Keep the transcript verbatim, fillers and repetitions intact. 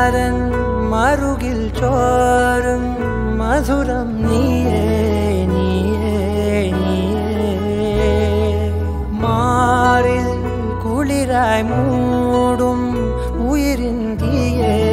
ചാരൻ മറുകിൽ ചോരും മധുരം നീയേ നീയേ നീയേ മാറിൽ കുളിരായി മൂടും ഉയിരിൻ തീയേ